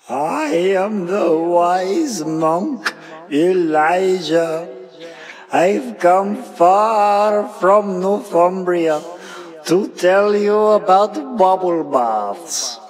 I am the wise monk Elijah. I've come far from Northumbria to tell you about bubble baths.